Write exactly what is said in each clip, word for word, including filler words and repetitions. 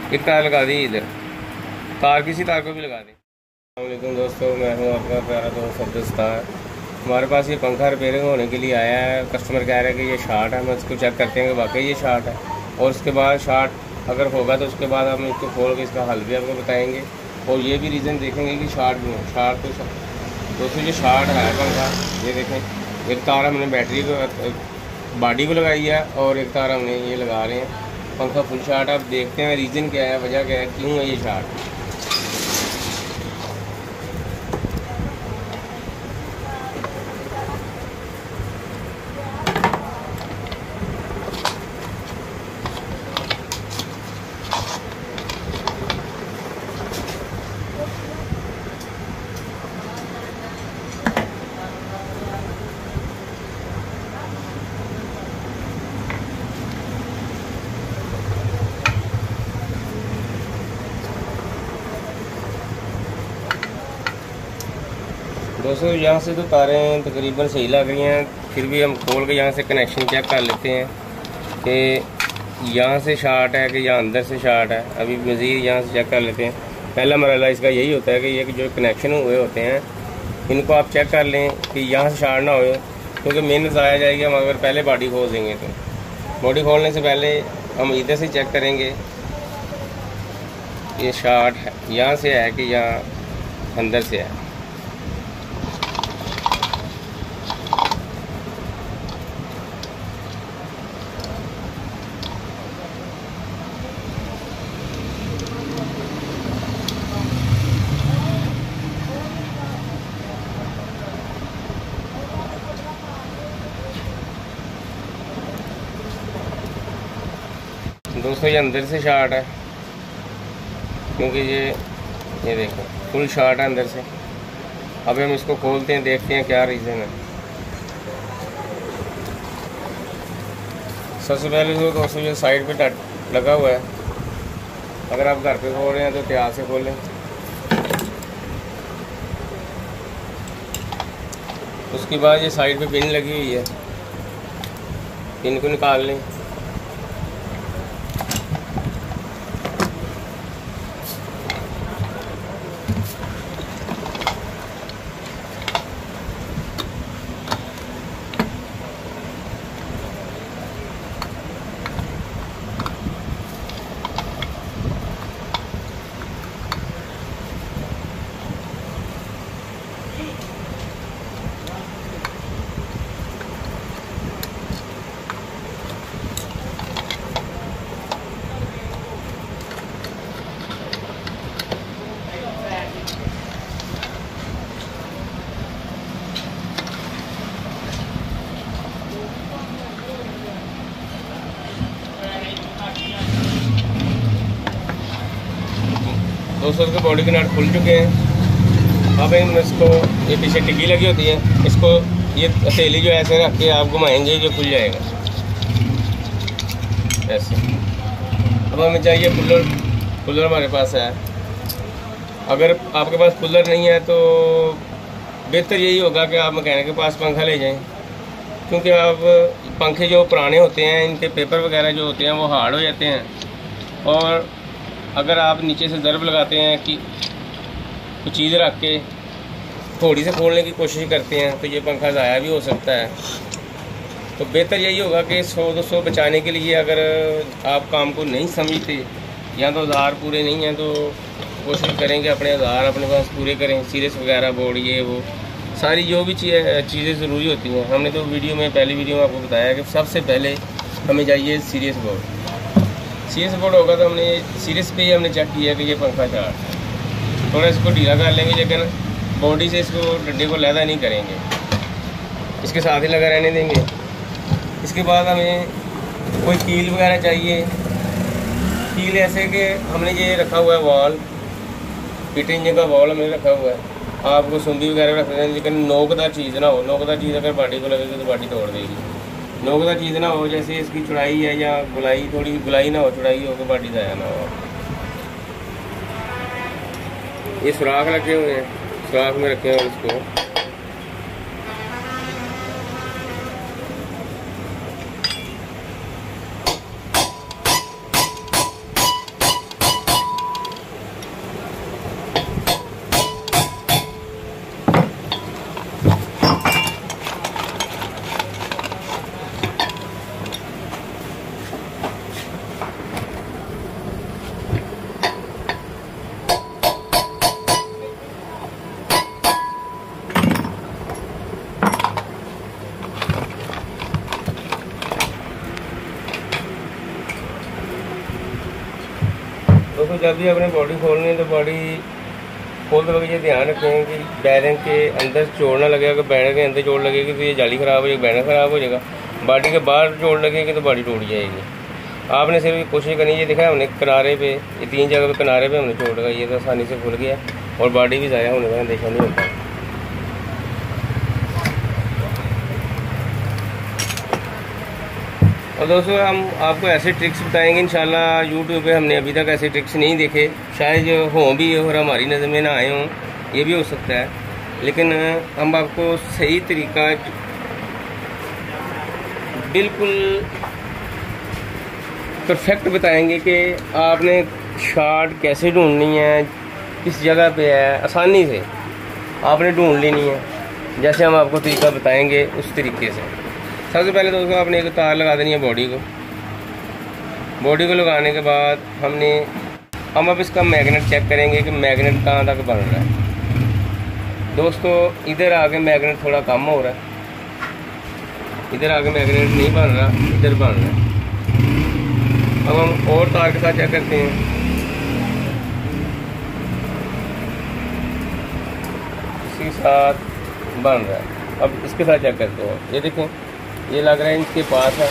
एक तार लगा दी इधर, तार किसी तार को भी लगा दी। अस्सलामुअलैकुम दोस्तों, मैं हूं आपका प्यारा दोस्त अब्दुस्तार। हमारे पास ये पंखा रिपेयरिंग होने के लिए आया है। कस्टमर कह रहा है कि ये शार्ट है। हम इसको चेक करते हैं कि वाकई ये शार्ट है, और उसके बाद शार्ट अगर होगा तो उसके बाद हम इसको खोल के इसका हल भी आपको बताएंगे, और ये भी रीज़न देखेंगे कि शार्ट क्यों है। शार्ट तो दोस्तों ये शार्ट है पंखा। ये देखें, एक तार हमने बैटरी को बॉडी को लगाई है और एक तार हमने ये लगा रहे हैं। पंखा फुल शार्ट। आप देखते हैं रीज़न क्या है, वजह क्या है, क्यों है ये शार्ट। दोस्तों यहाँ से तो तारें तकरीबन सही लग रही हैं, फिर भी हम खोल के यहाँ से कनेक्शन चेक कर लेते हैं कि यहाँ से शार्ट है कि या अंदर से शार्ट है। अभी मज़ीद यहाँ से चेक कर लेते हैं। पहला मरहला इसका यही होता है कि ये जो कनेक्शन हुए होते हैं इनको आप चेक कर लें कि यहाँ से शार्ट ना हो, क्योंकि मेहनत ज़ाया जाएगी हम अगर पहले बॉडी खोल देंगे। तो बॉडी खोलने से पहले हम इधर से चेक करेंगे ये शार्ट है यहाँ से है कि यहाँ अंदर से है। दोस्तों ये अंदर से शार्ट है, क्योंकि ये ये देखो फुल शार्ट है अंदर से। अब हम इसको खोलते हैं, देखते हैं क्या रीज़न है। सबसे पहले तो दोस्तों ये साइड पे टट लगा हुआ है। अगर आप घर पे खोल रहे हैं तो ध्यान से खोलें। उसके बाद ये साइड पे पिन लगी हुई है, पिन को निकाल लें। दोस्तों के बॉडी के नट खुल चुके हैं। अब इन इसको ये पीछे टिक्की लगी होती है, इसको ये हथेली जो ऐसे रख के आप घुमाएंगे जो खुल जाएगा ऐसे। अब हमें चाहिए कूलर। कूलर हमारे पास है। अगर आपके पास कूलर नहीं है तो बेहतर यही होगा कि आप मैकेनिक के पास पंखा ले जाएं, क्योंकि आप पंखे जो पुराने होते हैं इनके पेपर वगैरह जो होते हैं वो हार्ड हो जाते हैं, और अगर आप नीचे से ज़रब लगाते हैं कि कुछ चीज़ रख के थोड़ी से खोलने की कोशिश करते हैं तो ये पंखा ज़ाया भी हो सकता है। तो बेहतर यही होगा कि सौ दो सौ बचाने के लिए अगर आप काम को नहीं समझते या तो औजार पूरे नहीं हैं तो कोशिश करेंगे अपने औजार अपने पास पूरे करें। सीरीज वगैरह बोर्ड ये वो सारी जो भी चीज़ें ज़रूरी होती हैं, हमने तो वीडियो में पहली वीडियो में आपको बताया कि सबसे पहले हमें चाहिए सीरीज बोर्ड। सीरीज बोर्ड होगा तो हमने सीरीज पे ही हमने चेक किया कि ये पंखा चार्ट है। थोड़ा इसको ढीला कर लेंगे, लेकिन बॉडी से इसको डंडे को लैदा नहीं करेंगे, इसके साथ ही लगा रहने देंगे। इसके बाद हमें कोई कील वगैरह चाहिए। कील ऐसे कि हमने ये रखा हुआ है वॉल, फिटिंग का वॉल हमने रखा हुआ है। आपको सुंदी वगैरह रख दें, लेकिन नोकदार चीज़ ना हो। नोकदार चीज़ अगर बॉडी को लगेगी तो बॉडी तोड़ देगी। नोकदार चीज़ ना हो, जैसे इसकी चौड़ाई है या गुलाई, थोड़ी गुलाई ना हो, चौड़ाई हो के बॉडी ज़ाया ना हो। ये सुराख रखे हुए हैं, सुराख में रखे हैं इसको। दोस्तों जब भी आपने बॉडी खोलनी है तो बॉडी खोलते वक्त ये ध्यान रखें कि बैरिंग के अंदर चोट ना लगेगा। अगर बैरिंग के अंदर चोट लगेगी तो ये जाली ख़राब हो जाएगी, बैरिंग ख़राब हो जाएगा। बॉडी के बाहर चोट लगेगी तो बॉडी टूट जाएगी। आपने सिर्फ कोशिश करनी है, देखा हमने किनारे पे, ये तीन जगह पे किनारे पे हमने चोट लगाई है तो आसानी से खुल गया और बॉडी भी ज़ाया होने का अंदेशा नहीं होता। और दोस्तों हम आपको ऐसे ट्रिक्स बताएंगे इंशाल्लाह। यूट्यूब पे हमने अभी तक ऐसे ट्रिक्स नहीं देखे, शायद जो हों भी और हमारी नज़र में ना आए हों, ये भी हो सकता है। लेकिन हम आपको सही तरीका बिल्कुल परफेक्ट बताएंगे कि आपने शॉर्ट कैसे ढूंढनी है, किस जगह पे है, आसानी से आपने ढूंढ लेनी है जैसे हम आपको तरीका बताएंगे उस तरीके से। सबसे पहले दोस्तों आपने एक तार लगा देनी है बॉडी को। बॉडी को लगाने के बाद हमने हम अब इसका मैग्नेट चेक करेंगे कि मैग्नेट कहाँ तक बन रहा है। दोस्तों इधर आगे मैग्नेट थोड़ा कम हो रहा है, इधर आगे मैग्नेट नहीं बन रहा, इधर बन रहा है। अब हम और तार के साथ चेक करते हैं। इसी साथ बन रहा है। अब इसके साथ चेक करते हैं। ये देखें, ये लग रहा है इसके पास है।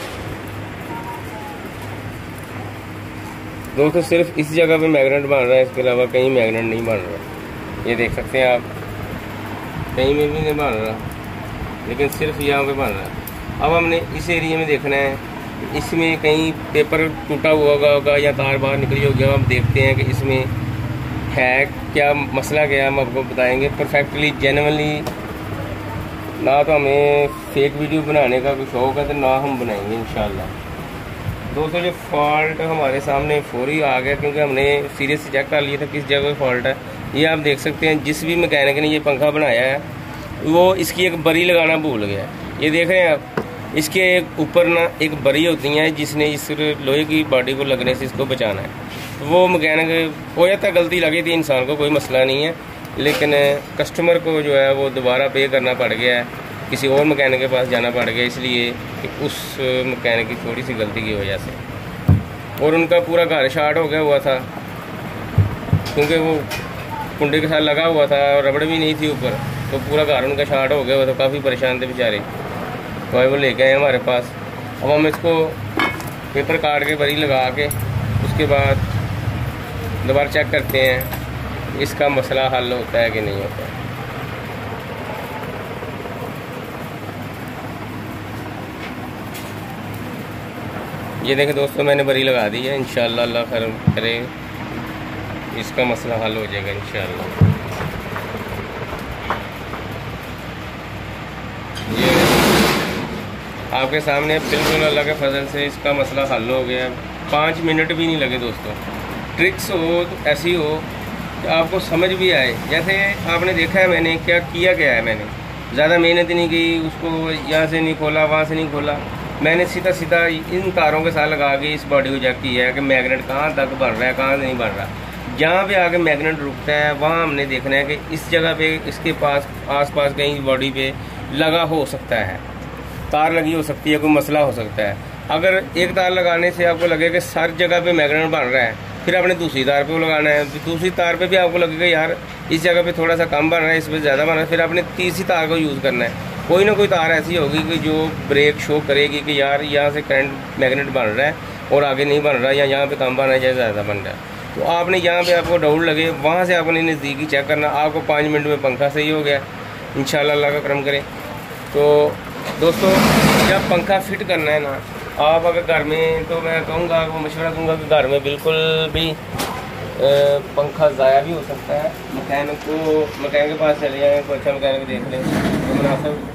दोस्तों सिर्फ इस जगह पे मैग्नेट बन रहा है, इसके अलावा कहीं मैग्नेट नहीं बन रहा। ये देख सकते हैं आप, कहीं में भी नहीं बन रहा, लेकिन सिर्फ यहाँ पे बन रहा है। अब हमने इस एरिया में देखना है, इसमें कहीं पेपर टूटा हुआ होगा होगा या तार बाहर निकली होगी। हम देखते हैं कि इसमें है क्या मसला, क्या हम आपको बताएंगे परफेक्टली जेन्युइनली। ना तो हमें फेक वीडियो बनाने का कोई शौक है तो ना हम बनाएंगे इंशाल्लाह। दोस्तों जो फॉल्ट हमारे सामने फौरी आ गया, क्योंकि हमने सीरियस से चेक कर लिया था किस जगह फॉल्ट है। ये आप देख सकते हैं, जिस भी मैकेनिक ने ये पंखा बनाया है वो इसकी एक बरी लगाना भूल गया। ये देख रहे हैं आप, इसके एक ऊपर ना एक बरी होती है जिसने इस लोहे की बॉडी को लगने से इसको बचाना है। वो मैकेनिक हो जाता, गलती लगी थी इंसान को, कोई मसला नहीं है, लेकिन कस्टमर को जो है वो दोबारा पे करना पड़ गया है, किसी और मैकेनिक के पास जाना पड़ गया, इसलिए कि उस मैकेनिक की थोड़ी सी गलती की वजह से। और उनका पूरा घर शॉर्ट हो गया हुआ था, क्योंकि वो कुंडे के साथ लगा हुआ था और रबड़ भी नहीं थी ऊपर, तो पूरा घर उनका शॉर्ट हो गया हुआ था। काफ़ी परेशान थे बेचारे, तो वो लेके आए हमारे पास। अब हम इसको पेपर काट के बरी लगा के उसके बाद दोबारा चेक करते हैं इसका मसला हल होता है कि नहीं होता है। ये देखें दोस्तों, मैंने बरी लगा दी है। इंशाल्लाह अल्लाह खैर करे, इसका मसला हल हो जाएगा इंशाल्लाह। ये आपके सामने बिल्कुल अल्लाह के फजल से इसका मसला हल हो गया। पाँच मिनट भी नहीं लगे दोस्तों। ट्रिक्स हो तो ऐसी हो कि आपको समझ भी आए। जैसे आपने देखा है मैंने क्या किया गया है, मैंने ज़्यादा मेहनत नहीं की, उसको यहाँ से नहीं खोला वहाँ से नहीं खोला, मैंने सीधा सीधा इन तारों के साथ लगा के इस बॉडी को चेक किया है कि मैग्नेट कहाँ तक बन रहा है, कहाँ नहीं बन रहा। जहाँ पे आगे मैग्नेट रुकता है वहाँ हमने देखना है कि इस जगह पे इसके पास आसपास कहीं बॉडी पे लगा हो सकता है, तार लगी हो सकती है, कोई मसला हो सकता है। अगर एक तार लगाने से आपको लगे कि हर जगह पे मैग्नेट बन रहा है, फिर आपने दूसरी तार पे लगाना है, फिर दूसरी तार पे भी आपको लगेगा यार इस जगह पे थोड़ा सा कम बन रहा है, इस पर ज़्यादा बन रहा है, फिर आपने तीसरी तार को यूज़ करना है। कोई ना कोई तार ऐसी होगी कि जो ब्रेक शो करेगी कि यार यहाँ से करंट मैग्नेट बन रहा है और आगे नहीं बन रहा, या यहाँ पे कम बन रहा है या ज़्यादा बन रहा है। तो आपने जहाँ पे आपको डाउट लगे वहाँ से आपने नज़दीकी चेक करना। आपको पाँच मिनट में पंखा सही हो गया इंशाल्लाह, अल्लाह का करम करे। तो दोस्तों जब पंखा फिट करना है ना आप अगर घर में, तो मैं कहूँगा वो मशवरा दूँगा कि घर में बिल्कुल भी पंखा ज़ाया भी हो सकता है। मैकेनिक को मैकेनिक के पास चले जाएँ, कोई अच्छा मैकेनिक देख लें तो मुनासिब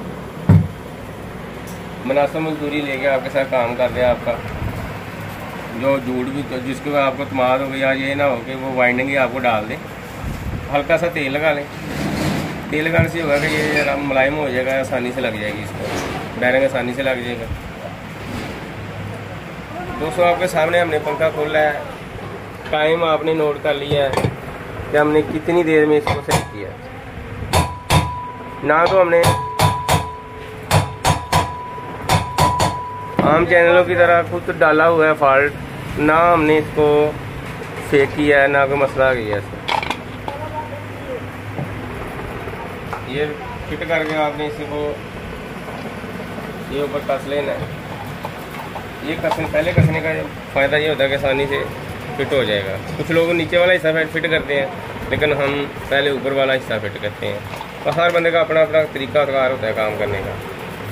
मुनासिब मजदूरी लेके आपके साथ काम कर रहे हैं। आपका जो झूठ भी तो जिसके बाद आपको तमाद हो गया, यार ये ना हो कि वो वाइंडिंग ही आपको डाल दें। हल्का सा तेल लगा लें, तेल लगाने से होगा कि ये मुलायम हो जाएगा, आसानी से लग जाएगी, इसको बैरिंग आसानी से लग जाएगा। दोस्तों आपके सामने हमने पंखा खोला है, टाइम आपने नोट कर लिया है कि हमने कितनी देर में इसको सेट किया। ना तो हमने आम चैनलों की तरह खुद डाला हुआ है फॉल्ट, ना हमने इसको फेक किया है ना, कोई मसला आ गया है। ये फिट करके आपने इसको ये ऊपर कस लेना है। ये कसने पहले कसने का फ़ायदा ये होता है कि आसानी से फिट हो जाएगा। कुछ लोग नीचे वाला हिस्सा फिट करते हैं, लेकिन हम पहले ऊपर वाला हिस्सा फिट करते हैं। तो हर बंदे का अपना अपना तरीका कार होता है काम करने का।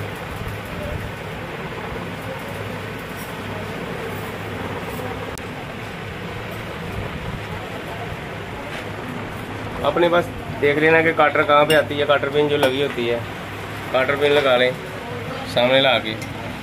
अपने पास देख लेना कि काटर कहाँ पे आती है। काटर पिन जो लगी होती है, काटर पिन लगा लें सामने ला के।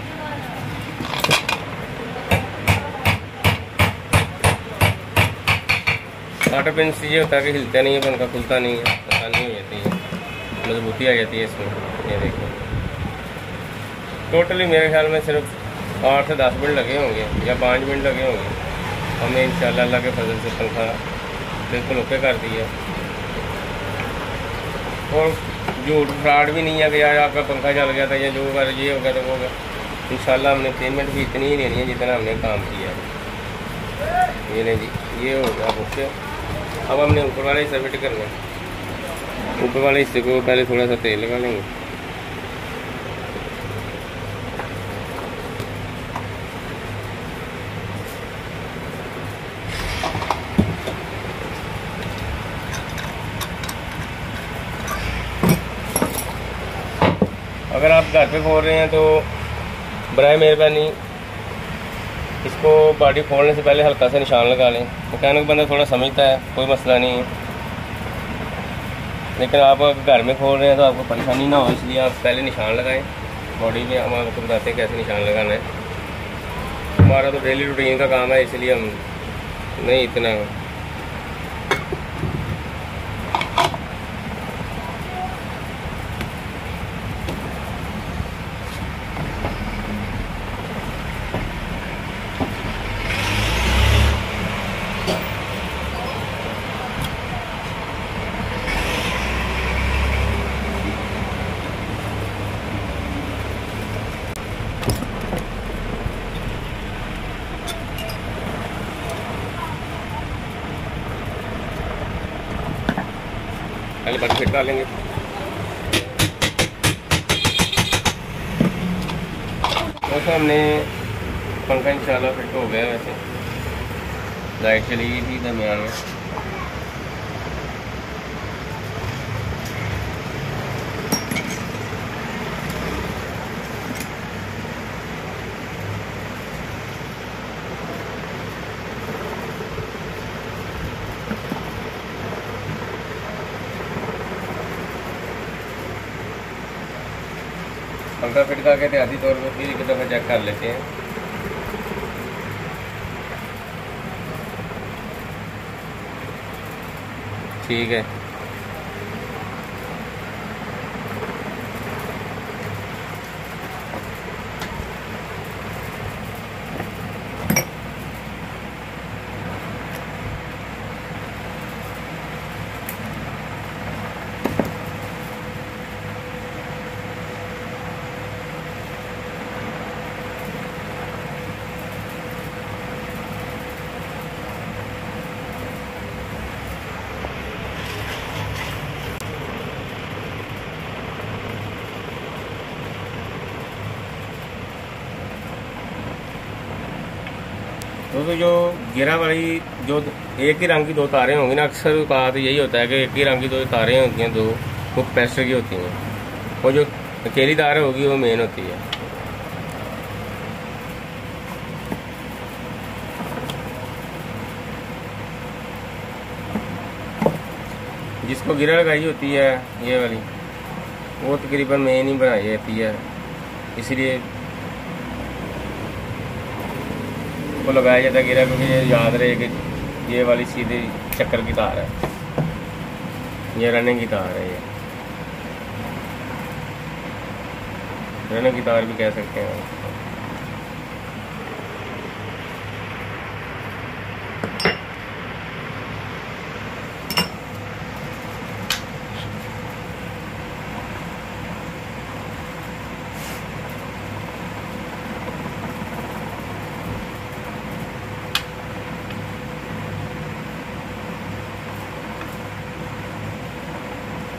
काटर पिन से ये होता है कि हिलता नहीं है, पंखा खुलता नहीं है, आसानी हो जाती है, मजबूती आ जाती है इसमें। ये देखो टोटली मेरे ख्याल में सिर्फ आठ से दस मिनट लगे होंगे या पाँच मिनट लगे होंगे। हमने इंशाल्लाह अल्लाह के फजल से पंखा बिल्कुल ओके कर दिया। और झूठ फ्रॉड भी नहीं है कि यार आपका पंखा चल गया था या जो होगा ये होगा तो वो होगा। इंशाल्लाह हमने पेमेंट भी इतनी ही लेनी है जितना हमने काम किया है। ये नहीं जी, ये हो गया ओके। अब हमने ऊपर वाला हिस्सा फिट करना है। ऊपर वाले हिस्से को पहले थोड़ा सा तेल लगा लेंगे। अगर आप घर पे खोल रहे हैं तो बराए मेहरबानी इसको बॉडी खोलने से पहले हल्का सा निशान लगा लें। मैकेनिक बंदा थोड़ा समझता है, कोई मसला नहीं है। लेकिन आप अगर घर में खोल रहे हैं तो आपको परेशानी ना हो, इसलिए आप पहले निशान लगाएं बॉडी में। हम आपको बताते हैं कैसे निशान लगाना है। हमारा तो डेली रूटीन का काम है, इसलिए हम नहीं इतना। पहले बट फिट डालेंगे। वैसे हमने पंखा इंशाल्लाह फिट हो गया। वैसे लाइट चली गई थी दरमियान में। पंखा फिट करके एहतियाती तौर पर फिर एक दफ़ा चेक कर लेते हैं। ठीक है, दोस्तों जो गिरा वाली जो एक ही रंग की दो तारें होंगी ना, अक्सर कहा तो यही होता है कि एक ही रंग की दो तारें होती हैं, दो वो कैपेसिटर की होती हैं। वो जो अकेली तार होगी वो मेन होती है। जिसको गिरा लगाई होती है ये वाली, वो तकरीबन मेन ही बनाई जाती है, इसलिए वो लगाया जाता है गिरा, क्योंकि ये याद रहे कि ये वाली सीधी चक्कर की तार है, ये रनिंग की तार है। ये रनिंग की तार भी कह सकते हैं।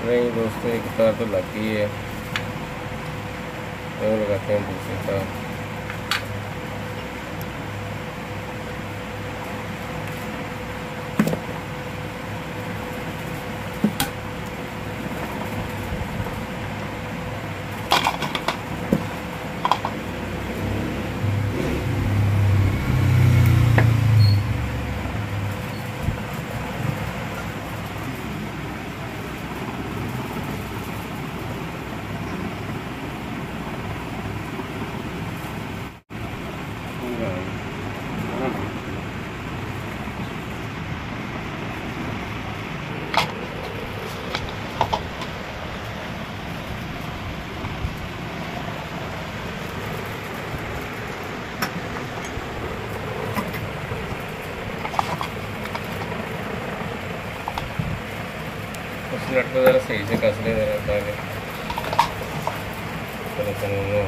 नहीं दोस्तों, एक तार तो लग गई है, और लगाते हैं दूसरी तार। उस नट को ज़रा सही से कस ले ज़रा ताकि चलो चलो।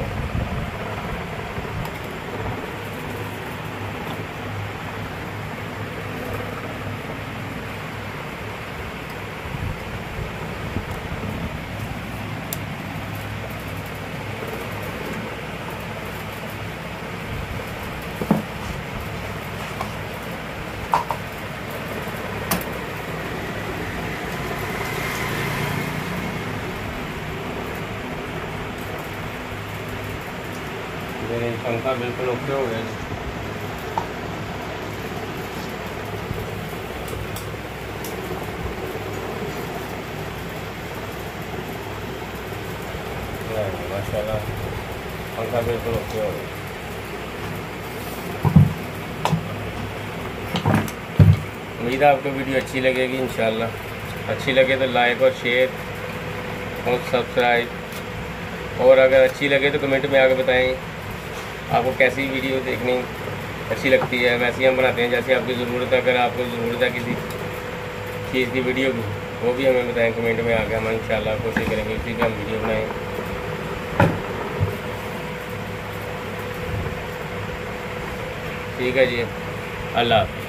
मेरे पंखा बिल्कुल ओके हो गया। माशाल्लाह पंखा बिल्कुल ओके हो गया। उम्मीद है आपको वीडियो अच्छी लगेगी इंशाल्लाह। अच्छी लगे तो लाइक और शेयर और सब्सक्राइब, और अगर अच्छी लगे तो कमेंट में आके बताएं आपको कैसी वीडियो देखनी अच्छी लगती है। वैसे ही हम बनाते हैं जैसे आपकी ज़रूरत है। अगर आपको ज़रूरत है किसी चीज़ की वीडियो की, वो भी हमें बताएं कमेंट में आके। हम इंशाल्लाह कोशिश करेंगे उसी पर हम वीडियो बनाएं। ठीक है जी, अल्लाह हाफ़िज़।